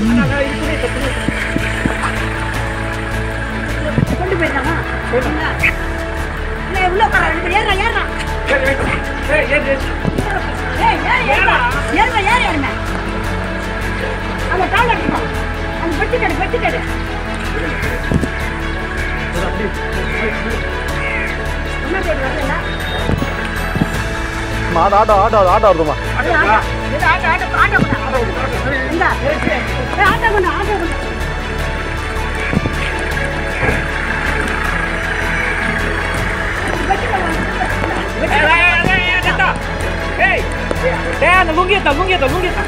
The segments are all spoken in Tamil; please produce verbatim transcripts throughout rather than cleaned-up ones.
கொண்டு போயிட்டாங்க இல்லை உள்ள உட்கார ரெண்டு பேர் ஏறா ஏறா ஏய் ஏறி ஏறா ஏறுமா ஏறி ஏறுமே அந்த டால் அடிப்போம் அந்த பெட்டி கடு பெட்டி கடு என்ன பேர் வரல ஆட்டோ ஆட்டோ ஆட்டோ ஆட்டோ வருதுமா ஆட்டோ ஆட்டோ ஆட்டோ ஆட்டோ இந்த ஆட்டோ கொண்டு ஆட்டோ கொண்டு அந்த லுங்கியத்தா லுங்கியத்தா லுங்கியத்தா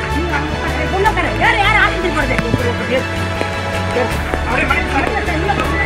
யார் யார் ஆஸ்பத்திரி போறது